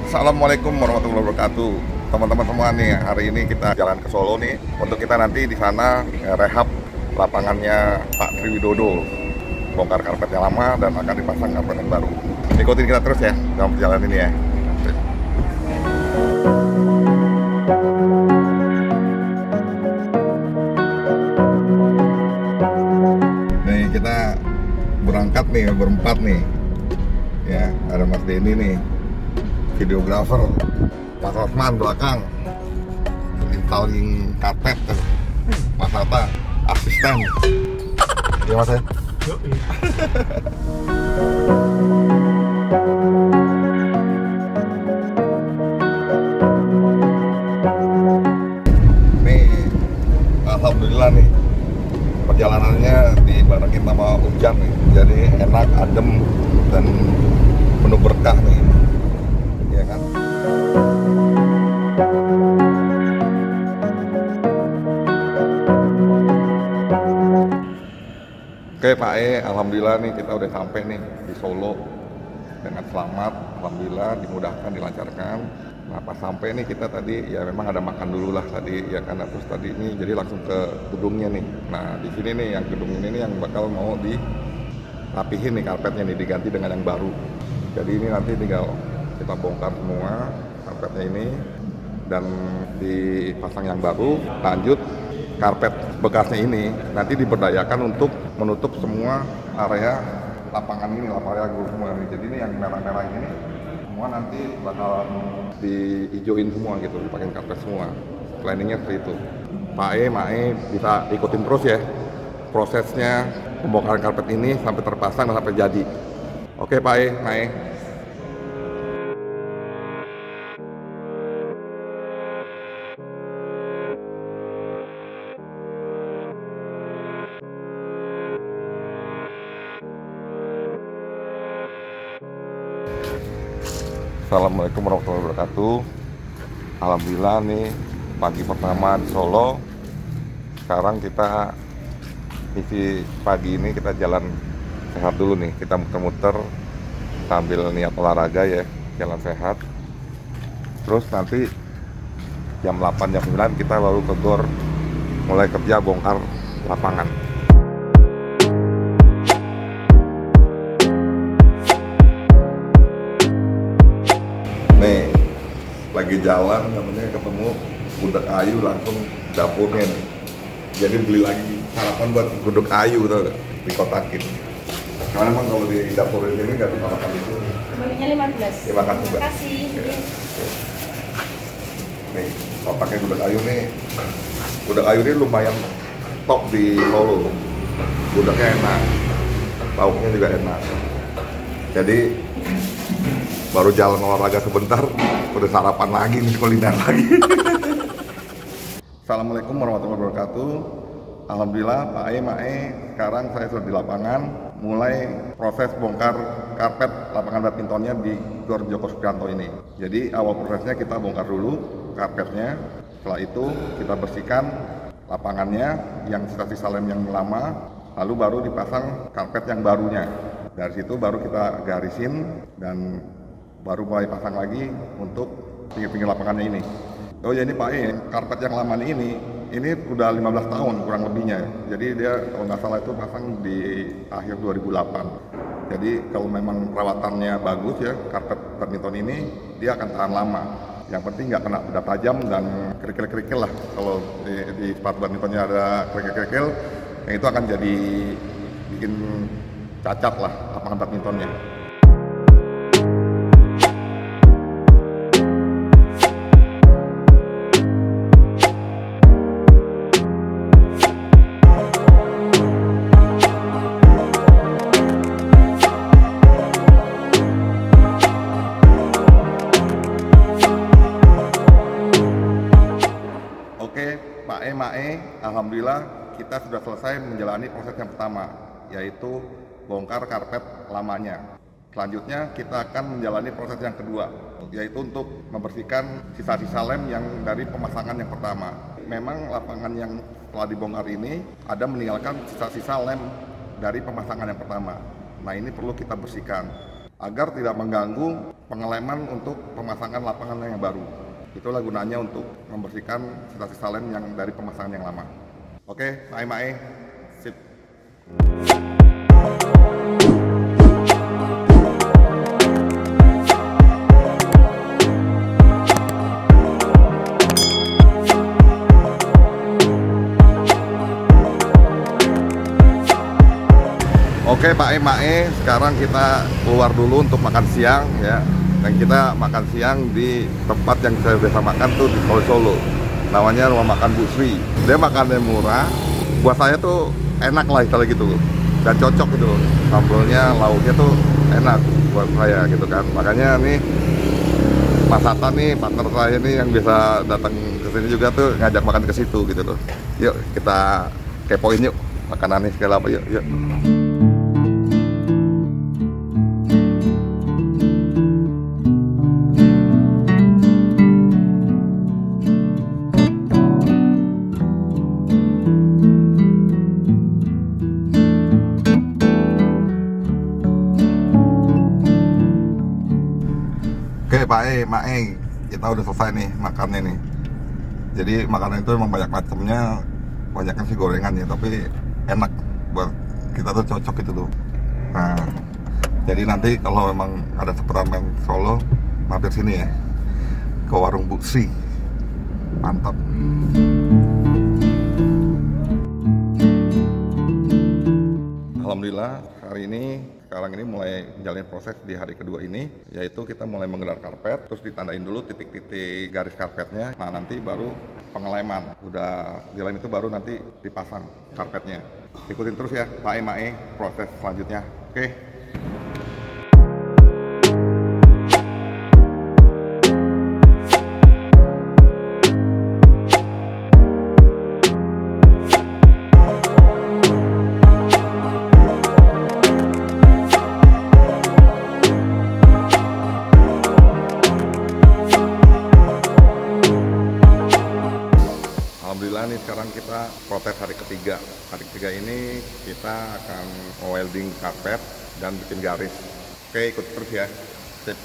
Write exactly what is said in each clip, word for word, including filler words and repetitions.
Assalamualaikum warahmatullahi wabarakatuh. Teman-teman semua nih, hari ini kita jalan ke Solo nih untuk kita nanti di sana eh, rehab lapangannya Pak Triwidodo, bongkar karpet yang lama dan akan dipasang karpet yang baru. Ikutin kita terus ya dalam perjalanan ini ya. Nih kita berangkat nih berempat nih. Ya, ada Mas Denny nih, videografer, Mas Rosman belakang, installing karpet, Mas Hatta, asisten. Iya Mas ya? Nih, alhamdulillah nih, perjalanannya dibarengin sama hujan nih, jadi enak, adem, dan penuh berkah nih, ya kan? Oke Pak E, alhamdulillah nih kita udah sampai nih di Solo dengan selamat, alhamdulillah dimudahkan, dilancarkan. Nah pas sampai nih kita tadi ya memang ada makan dulu lah tadi ya kan, terus tadi ini jadi langsung ke gedungnya nih. Nah di sini nih yang gedung ini nih yang bakal mau dirapihin nih karpetnya nih, diganti dengan yang baru. Jadi ini nanti tinggal kita bongkar semua karpetnya ini dan dipasang yang baru. Lanjut karpet bekasnya ini nanti diberdayakan untuk menutup semua area lapangan ini, lapangan guru semua ini. Jadi ini yang merah-merah ini semua nanti bakal dihijauin semua gitu, dipakai karpet semua. Planningnya seperti itu. Pak E, Mak E bisa ikutin terus ya prosesnya pembongkaran karpet ini sampai terpasang dan sampai jadi. Oke Pak E, Mak E. Assalamualaikum warahmatullahi wabarakatuh. Alhamdulillah nih pagi pertama di Solo. Sekarang kita isi pagi ini kita jalan sehat dulu nih. Kita muter-muter sambil niat olahraga ya, jalan sehat. Terus nanti jam delapan, jam sembilan kita baru ke gor mulai kerja bongkar lapangan. Nih, lagi jalan namanya ketemu gudeg ayu langsung dapurnya nih. Jadi beli lagi sarapan buat gudeg ayu tau gak? Dikotakin. Karena emang kalau di dapur ini nggak bisa makan itu. Kembalinya lima belas. Terima kasih Mbak. Terima kasih. Ya. Nih, kalau pakai gudeg ayu nih, gudeg ayu ini lumayan top di Solo. Gudegnya enak, lauknya juga enak. Jadi baru jalan olahraga sebentar, udah sarapan lagi nih, kuliner lagi. Assalamualaikum warahmatullahi wabarakatuh. Alhamdulillah Pak E, Mak E, sekarang saya sudah di lapangan, mulai proses bongkar karpet lapangan badmintonnya di Gor Joko Suprianto ini. Jadi awal prosesnya kita bongkar dulu karpetnya, setelah itu kita bersihkan lapangannya yang sisa-sisa lem yang lama, lalu baru dipasang karpet yang barunya. Dari situ baru kita garisin dan baru mulai pasang lagi untuk pinggir-pinggir lapangannya ini. Oh ya ini Pak E, karpet yang lama ini, ini udah lima belas tahun kurang lebihnya. Jadi dia kalau nggak salah itu pasang di akhir dua ribu delapan. Jadi kalau memang perawatannya bagus ya, karpet badminton ini dia akan tahan lama. Yang penting nggak kena benda tajam dan kerikil-kerikil lah. Kalau di, di sepatu badmintonnya ada kerikil-kerikil, yang itu akan jadi bikin cacat lah lapangan badmintonnya. Pak E, Mak E, alhamdulillah kita sudah selesai menjalani proses yang pertama, yaitu bongkar karpet lamanya. Selanjutnya kita akan menjalani proses yang kedua, yaitu untuk membersihkan sisa-sisa lem yang dari pemasangan yang pertama. Memang lapangan yang telah dibongkar ini ada meninggalkan sisa-sisa lem dari pemasangan yang pertama. Nah ini perlu kita bersihkan. agar tidak mengganggu pengeleman untuk pemasangan lapangan yang baru. Itulah gunanya untuk membersihkan sisa-sisa lem yang dari pemasangan yang lama. Oke, Pak Mae, sip. Oke Pak Mae, sekarang kita keluar dulu untuk makan siang ya. Dan kita makan siang di tempat yang saya biasa makan tuh di Solo. Namanya rumah makan Bu Sri. Dia makannya murah, buat saya tuh enak lah istilah gitu loh. Dan cocok gitu loh. Sambalnya, lauknya tuh enak buat saya gitu kan. Makanya nih Mas Hatta nih, partner saya nih yang bisa datang ke sini juga tuh ngajak makan ke situ gitu loh. Yuk kita kepoin yuk makanannya segala apa yuk. Yuk. Oke Pak E, Mae, kita udah selesai nih makannya nih. Jadi makanan itu emang banyak macamnya, banyaknya sih gorengan ya, tapi enak buat kita tuh cocok gitu tuh. Nah, jadi nanti kalau memang ada seputar main Solo, mampir sini ya, ke warung Bu Sri. Mantap. Alhamdulillah hari ini sekarang ini mulai menjalani proses di hari kedua ini, yaitu kita mulai menggelar karpet, terus ditandain dulu titik-titik garis karpetnya. Nah nanti baru pengeleman, udah jalan itu baru nanti dipasang karpetnya. Ikutin terus ya Pak Mae proses selanjutnya. Oke. Alhamdulillah nih sekarang kita proses hari ketiga. Hari ketiga ini kita akan welding karpet dan bikin garis. Oke, ikut terus ya. Sip.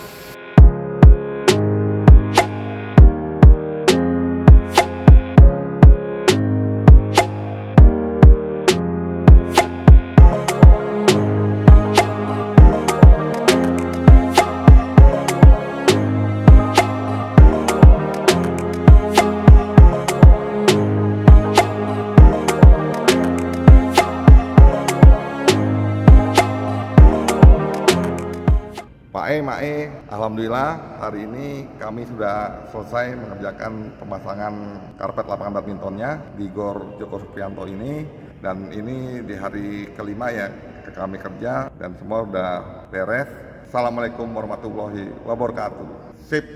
Pak Mae, alhamdulillah hari ini kami sudah selesai mengerjakan pemasangan karpet lapangan badmintonnya di Gor Joko Supriyanto ini, dan ini di hari kelima ya kami kerja dan semua udah beres. Assalamualaikum warahmatullahi wabarakatuh. Sip.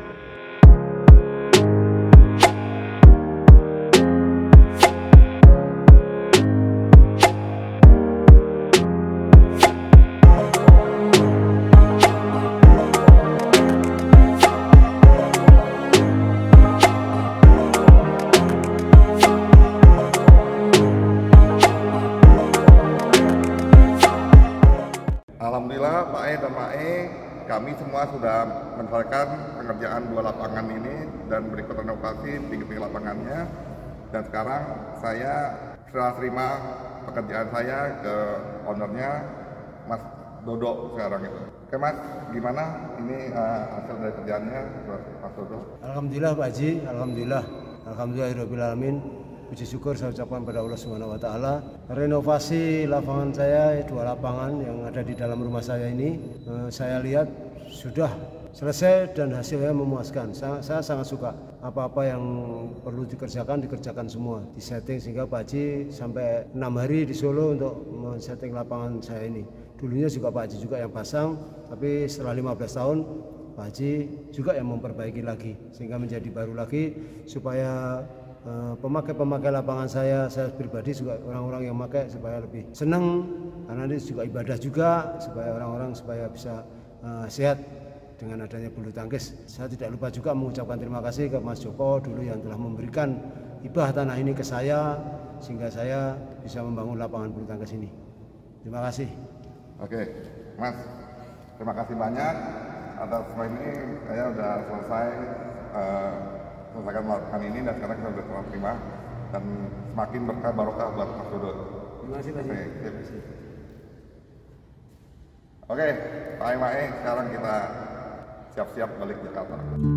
Alhamdulillah Pak E dan Mae, kami semua sudah menyelesaikan pengerjaan dua lapangan ini dan berikut renovasi tinggi-tinggi lapangannya. Dan sekarang saya serah terima pekerjaan saya ke ownernya Mas Dodo sekarang itu. Oke Mas, gimana ini uh, hasil dari kerjaannya Mas Dodo? Alhamdulillah Pak Haji, Alhamdulillah, Alhamdulillahirabbil alamin. Puji syukur saya ucapkan pada Allah Subhanahu wa taala. Renovasi lapangan saya, dua lapangan yang ada di dalam rumah saya ini, eh, saya lihat sudah selesai dan hasilnya memuaskan. Saya, saya sangat suka. Apa-apa yang perlu dikerjakan, dikerjakan semua. Disetting sehingga Pak Haji sampai enam hari di Solo untuk men-setting lapangan saya ini. Dulunya juga Pak Haji juga yang pasang, tapi setelah lima belas tahun Pak Haji juga yang memperbaiki lagi sehingga menjadi baru lagi supaya pemakai-pemakai lapangan saya, saya pribadi juga orang-orang yang pakai supaya lebih senang, karena ini juga ibadah juga, supaya orang-orang supaya bisa uh, sehat dengan adanya bulu tangkis. Saya tidak lupa juga mengucapkan terima kasih ke Mas Joko dulu yang telah memberikan hibah tanah ini ke saya sehingga saya bisa membangun lapangan bulu tangkis ini. Terima kasih. Oke, Mas, Terima kasih banyak atas semua ini. Saya sudah selesai uh, selesaikan melakukan ini dan sekarang kita sudah terima dan semakin berkah barokah buat Mas Dodot. Terima kasih Pak. Oke, Oke, Pak Mae, sekarang kita siap-siap balik Jakarta.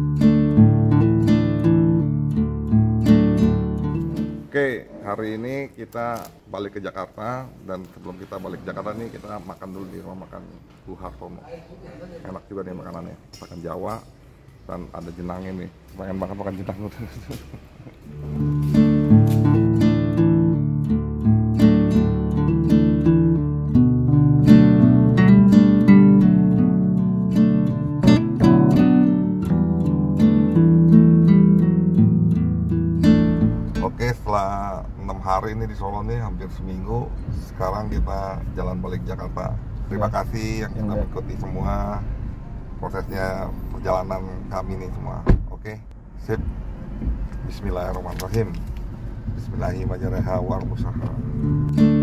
Oke, hari ini kita balik ke Jakarta dan sebelum kita balik ke Jakarta nih kita makan dulu di rumah makan Bu Hartono. Enak juga nih makanannya, makan Jawa dan ada jenang ini. Pengen banget makan jenang. Oke, setelah enam hari ini di Solo nih, hampir seminggu, sekarang kita jalan balik Jakarta. Terima ya. kasih yang sudah mengikuti semua prosesnya perjalanan kami nih semua. Oke, sip. Bismillahirrahmanirrahim. Bismillahirrahmanirrahim.